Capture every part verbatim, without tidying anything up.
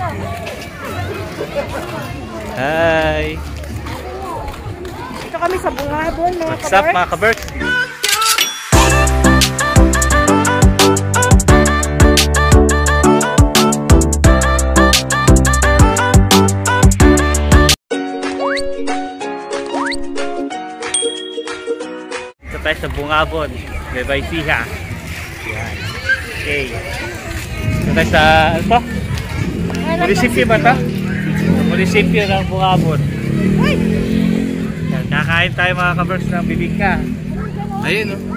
Hi! Dito kami sa Bungabon, mga What's up mga kaberks? Dito tayo sa Bungabon, Nueva Ecija. Yan. Okay. Dito tayo sa, ano to? Munisipyo ba ito? Munisipyo ng Bungabon. Yan, kakain tayo mga kaberks ng bibingka. Ayun o.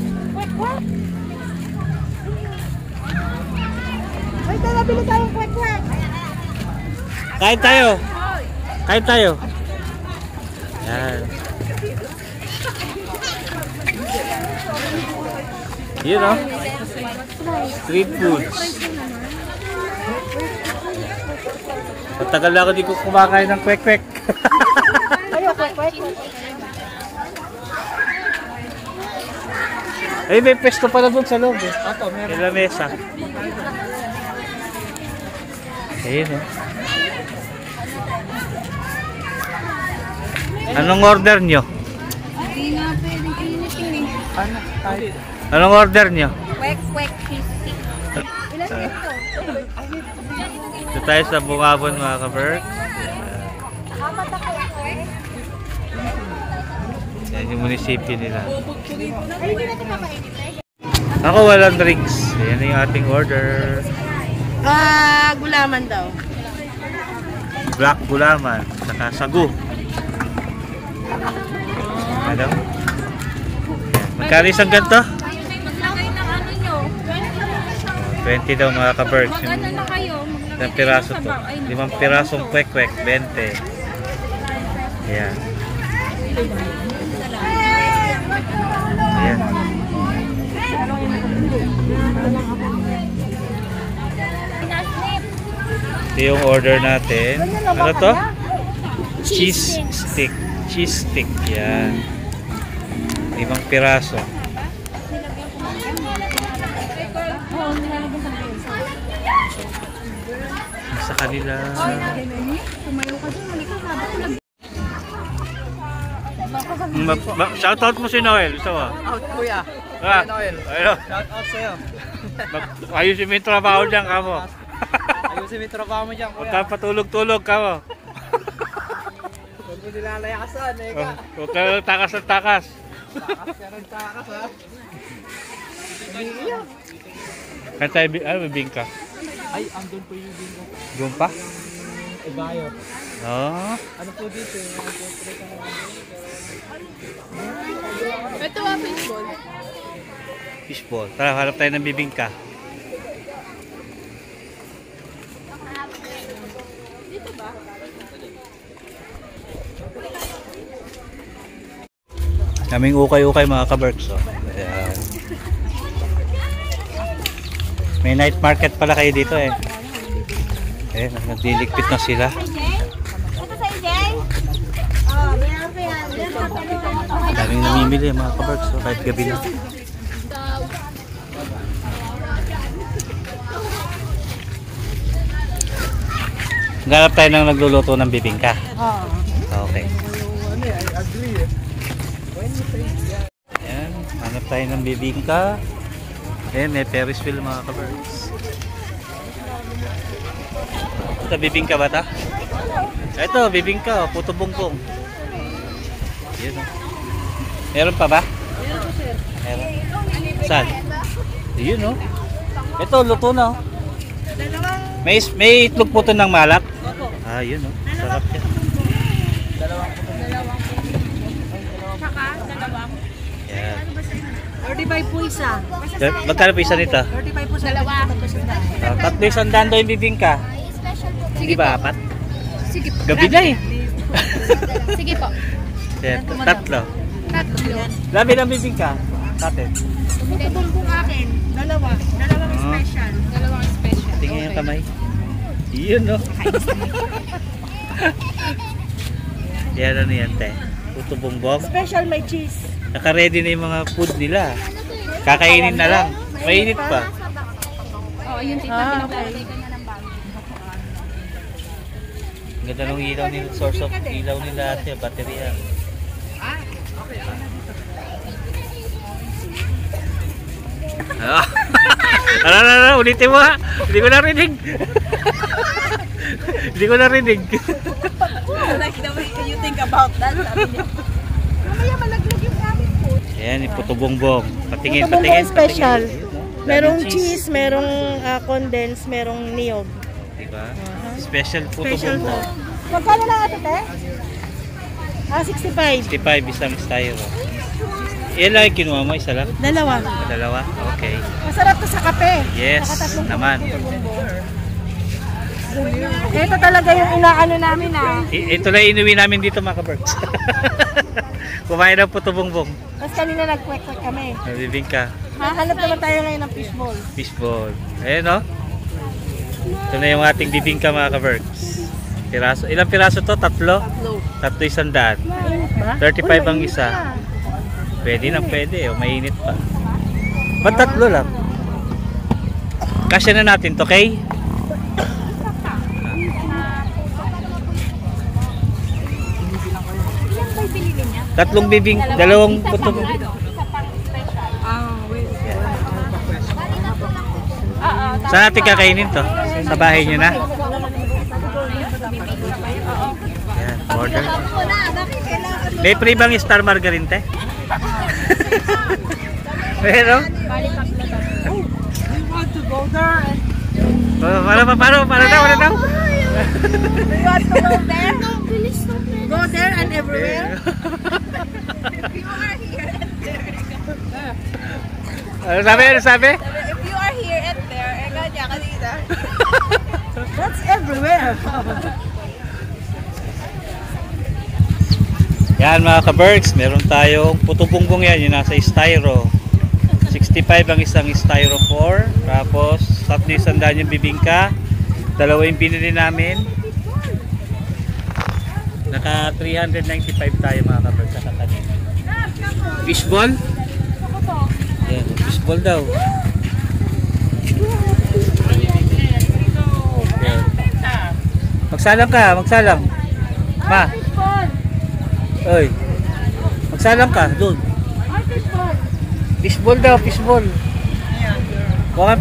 Ay, tara, bili tayong kwek-kwek. Kain tayo. Kain tayo. Yan. Yun o. Street foods. Matagal na ako di ko kumakain ng kwek-kwek. Ayaw, kwek-kwek. Ay, may pesto pala doon sa loob eh. Ato, meron. May lamesa. Ayun o. Anong order nyo? Hindi nga pwedeng initin eh. Ano? Anong order nyo? Kwek-kwek cheesy. Ilan ito? Ito tayo sa Bungabon mga kaberks. Apat na kwek-kwek. Yan yung munisipyo nila. Ay, hindi natin makainit eh. Ako walang drinks. Yan yung ating order. Ah, gulaman daw. Black gulaman. Saka sagu. Ano? Magkano isang ganito? Maglagay ng ano nyo. twenty daw mga kaberks. Mag-ano na kayo. Isang piraso to. Limang pirasong kwek-kwek. twenty. Ayan. Ayan. Ito yung order natin. Ano to? Cheese stick. Cheese stick. Yan. Limang piraso. Sa kanila. Shoutout mo si Noel. Ito mo. Out kuya. Ah, Noel. ayun. Shout out sa'yo. Ayusin mo yung trabaho dyan, kamo. Ayusin mo yung trabaho mo dyan Huwag kuya. ka patulog-tulog, kamo. Huwag mo nilalakasan eh ka. Huwag ka takas at takas. Takas ka rin takas ha. Kaya tayo, ano, bibing ka? Ay, andun po yung bingo. Doon pa? Ibayo. Oo. Ano po dito yung mga portrait ng mga Ito ang fishball. Fishball. Tara, harap tayo ng bibingka. Dito ba? Kaming ukay-ukay mga kaberks. Oh. Ayan. May night market pala kayo dito eh. Eh, nagdiligpit na sila. Ito sa Ijay? Oo, meron pa yan. Daming namimili mga kaberks. Oh, kahit gabi na. Ganap tayo ng nagluluto ng bibingka. Oo. Okay. Ayan, hanap tayo ng bibingka. Ayan, may Ferris wheel mga kaberks. Ito, bibingka ba ito? Ito, bibingka, puto bungkong. Ayan o. Meron pa ba? Meron. Saan? Ayan o. Ito, luto na o. May, may itlog puto ng malak? Ah, yun o. Sarap yan. Tsaka, dalawang. Yan. thirty-five po isa. Magkano pa isa nito? thirty-five po sa dalawa. Uh, tatlo isang dando yung bibingka. Di ba apat? Sige po. Gabi na eh. Sige po. Yan, tatlo. Tatlo. Labi ng bibingka. Tatin. Tumutubong po akin. Dalawa. Dalawang Ah. special. Dalawang special. Tingnan yung kamay. Iyon no. Yan ano yan te. Puto bongbong. Special may cheese. Naka-ready na yung mga food nila. Kakainin na lang. Mainit pa. Oo, yun tita. Ah, Pinaglalagay okay. ka niya ng bago. Ganda ng ilaw nila, source of ilaw nila ate, baterya. Ah. Ano, ano, ano, ulitin mo ha. Hindi ko narinig. Hindi ko narinig. Like the way you think about that, sabi niya. Mamaya malaglag yung gamit ko. Ayan, yung puto bongbong. Patingin, Puto patingin, bongbong special. patingin. Merong Daming cheese, merong ah, condensed, merong niyog. Diba? Special puto Special to. bongbong. Magkano lang ito, te? Ah, sixty-five. sixty-five isang styro. Ilan lang yung kinuha mo? Isa lang? Dalawa. Dalawa? Okay. Masarap to sa kape. Yes, Nakatatlong naman. Ito talaga yung inaano namin ah. I- ito lang inuwi namin dito mga kaberks. Kumain ng puto bongbong. Tapos kanina nag-kwek-kwek kami. Nabibingka. Hahanap naman tayo ngayon ng fishball. Fishball. Ayan o. Ito na yung ating bibingka mga kaberks. Piraso. Ilang piraso to? Tatlo? Tatlo isang daan. Mainit ba? thirty-five Uy, ang mainit isa. na. Pwede nang pwede. O, mainit pa. Ba't tatlo lang? Kasya na natin to, kay? Tatlong bibing, dalawang puto. Saan natin kakainin to? Sa bahay nyo na? Yan, order. May free bang star margarine, te? Pero? Oh, paano pa, paano, paano daw, paano daw? You want to go there? Go there and everywhere. You are here and there. Ano sabi, ano sabi? If you are here and there, eh kanya kanina. That's everywhere. Yan mga ka-Berks, meron tayong puto bongbong yan, yung nasa styro. sixty-five ang isang styro four. Tapos, tatlo isang daan yung bibingka. Dalawa yung binili namin. Naka three ninety-five tayo mga ka-Berks sa kakanin. Fishball? Yan, fishball daw. Yan. Magsalang ka, magsalang. Ma. Oy. Magsalang ka doon. Fishball daw, fishball. Baka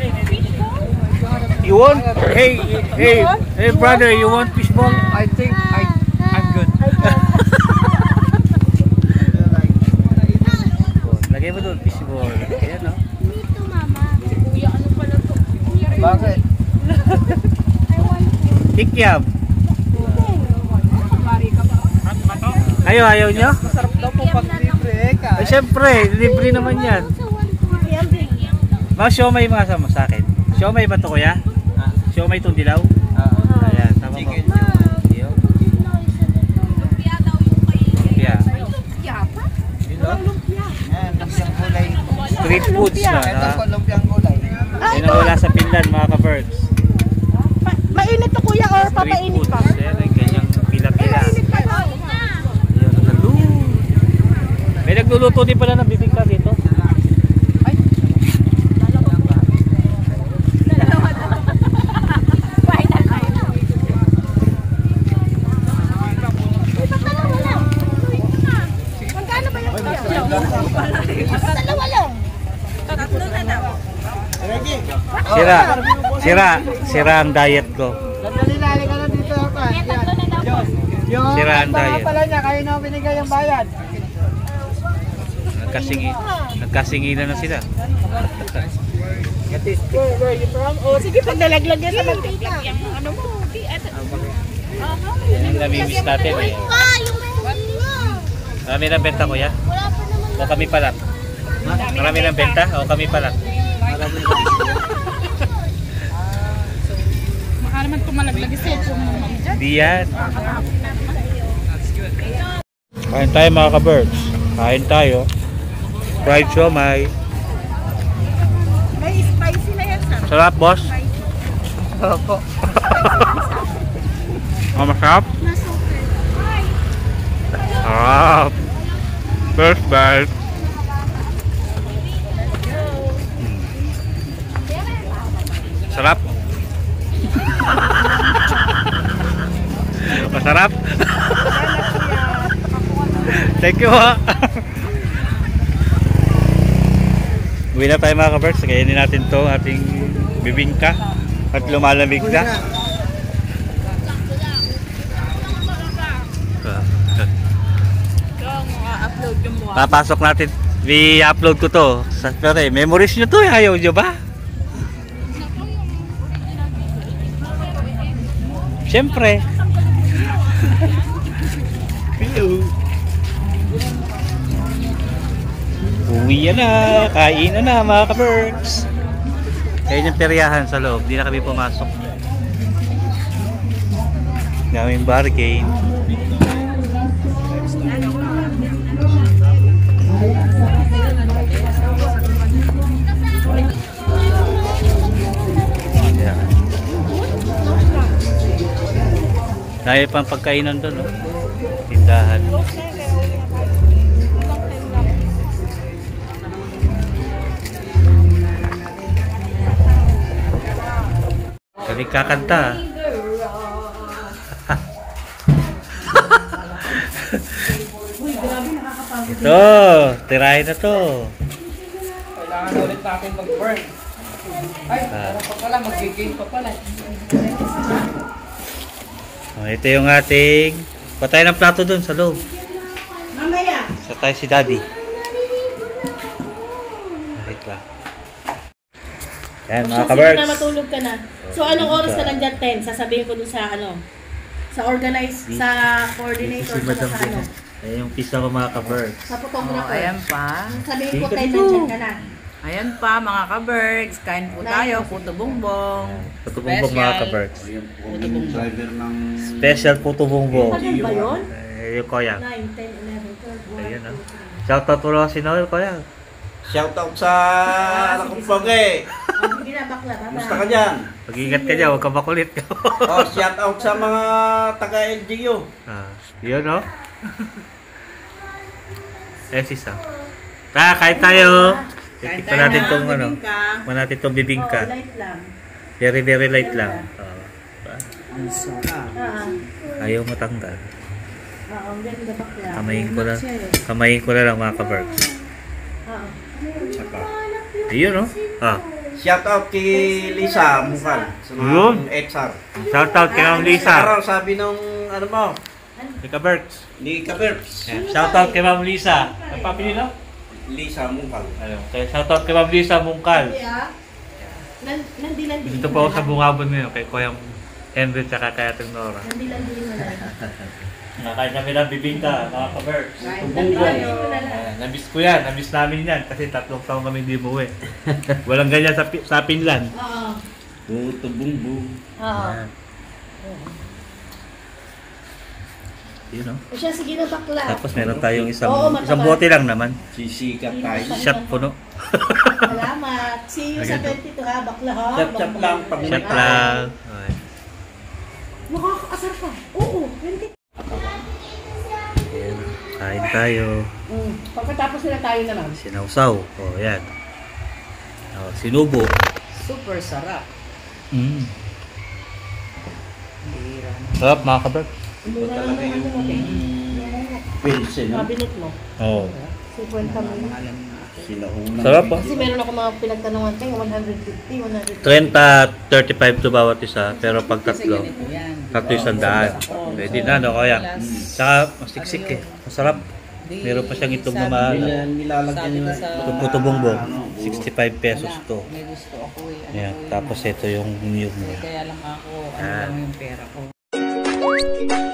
You want? Hey, hey, hey brother, you want fishball? I think I, I'm good. Lagay mo doon, fishball. Ayan no. Bakit? Kikyam. Ayaw, ayaw nyo? Masarap daw po pag libre ka. Ay, syempre, libre naman yan. Mga siomay mga sama sa akin. Siomay ba ito kuya? Siomay itong dilaw? Ayan, tama mo. Yun. Lumpia daw yung kay... Lumpia. Lumpia pa? Dito? Yan, lumpiang kulay. Street foods na. Ito Ha? po, lumpiang kulay. Yan ang wala sa Finland mga ka-Berks. Pa- mainit to kuya or Street papainit foods. pa? Ayan, ang ganyang pila-pila. Mainit pa to. Ayan, naglu- May nagluluto din pala ng bibingka dito. Magkano ba yung dalawa lang? Tatlo na daw. Sira. Sira. Sira ang diet ko. Sandali na, halika na dito pa. Yan. Yung Sira ang baka diet. pala niya, kayo na binigay yung bayad. Nagkasingi, nagkasingilan na sila. Where, where you from? Oh, sige, pag nalaglag yan sa mantika. Ano mo? Yan ang namimiss natin eh. Marami ng benta kuya? O kami pa lang? Marami ng benta o kami pa lang? Baka naman tumalaglag yung cellphone mo ma'am dyan. Di yan. Kain tayo mga ka-Berks. Kain tayo. Fried siomay. May spicy na yan, sir. Sarap boss? Sarap po. Oh, masarap? Sarap. First bite. Hmm. Sarap. Masarap? Thank you ha. Uwi na tayo mga ka-Berks. Kainin natin to ating bibingka at lumalamig na. upload yung mukha. Papasok natin. I-upload ko to. Sa pero eh, memories nyo to. Ayaw nyo ba? Siyempre. Uwi na. Kain na na mga ka-Berks. Kaya yung peryahan sa loob. Di na kami pumasok. Daming bargain. Dahil pang pagkainan doon, no? Tindahan. Kami kakanta. Ito, tirahin na to. Kailangan ulit natin mag-burn. Ay, Ah. ano pa pala, mag-game pa pala. Oh, ito yung ating patay ng plato dun sa loob. Mamaya. Sa tayo si Daddy. Wait lang. Yan mga Sige ka-Berks. na, matulog ka na. So, anong oras ka lang dyan, ten? Sasabihin ko dun sa ano? Sa organize, sa coordinator, Si sa Madam sa ano? Tina. Ayan yung pizza ko mga ka-Berks. Sa Oh, photographer. ayan pa. Sabihin ko, Sige ten, dito. nandyan ka na. Ayan pa mga ka-Berks. Kain po tayo. Puto bongbong. Puto bongbong mga ka-Berks. Driver ng... Special puto bongbong. Tagal ba yun? Eh, yung kuya. nine, ten, eleven, twelve, one, Ayan ah. two, three. Shoutout po lang si Noel kuya. Shoutout sa anak kong Pogi. Oh, hindi na bakla. Bye-bye. Gusto ka dyan? Mag-ingat ka dyan, huwag ka makulit. Oh, shoutout sa mga taga-L G U. Ah, yun no? Eh, sisa. Ta, kain tayo. Kain Titikman tayo natin ng tong ano. bibingka. Tikman natin tong Oh, bibingka. light lang. Very, very light lang. Oh, diba? Ah, Ayaw matanggal. ah, ang ganda bakla. Kamayin ko na. Siya eh. Kamayin ko na lang mga ka-Berks. Ah. Ayun no? Ah. Shoutout kay Lisa Mukal. Sa Yun. mga X R. Shoutout kay Ma'am Lisa. Araw sabi nung ano mo, Kay ka-Berks. ni Kaberps. Ayan, shoutout kay Ma'am Lisa. Ang papili no? Lisa Mukal. Ayun. Kaya shoutout kay Ma'am Lisa Mungkal. Yeah. Nan- Nandi-landi. Dito po ako sa bungabon ngayon kay Kuya Henry at kay Ate Nora. Nandi-landi mo na. Nakain kami ng bibingka, mga ka-Berks. Kain Tumbungbong. tayo. Ayan, namiss ko yan. Namiss namin yan kasi tatlong taon kami hindi umuwi. Walang ganyan sa, Pi- sa Finland. Oo. Puto bumbong. Oo. Ayan. Yun no? O siya, sige na bakla. Tapos meron tayong isang Oo, mataba. isang bote lang naman. Sisikat tayo. Shot puno. Salamat. See you sa twenty-two ha, bakla ha. Chat-chat lang pag Shot lang. Okay. Makakaasar ka. Oo, twenty. Ayan. Kain tayo. Mm. Pagkatapos nila tayo naman. Sinausaw. O, oh, yan. Oh, sinubo. Super sarap. Mm. Sarap mga ka-Berks. Mura lang naman yung natin. Pilsen. no? Mabinit mo. Oo. fifty mo. Sila unang. Sarap ah. Kasi meron ako mga pinagtanungan tayo, one fifty, one hundred. thirty, thirty-five to bawat isa. Pero pag tatlo, Yan. tatlo isang daan. Pwede na, no? Kaya. Saka, masiksik eh. Masarap. Meron pa siyang itong na mahal. Nila- Nilalagyan nila. Itong puto bongbong. sixty-five pesos to. May gusto ako eh. Ano Yan. ko eh. Tapos ito yung new mo. Kaya lang ako, ano Ah. lang yung pera ko.